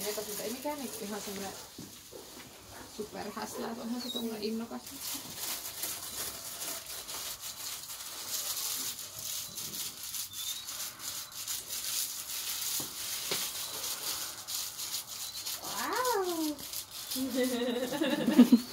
metos, mutta ei mikään niinku ihan semmoinen superhäslä, että onhan se tommoinen innokas. Wow!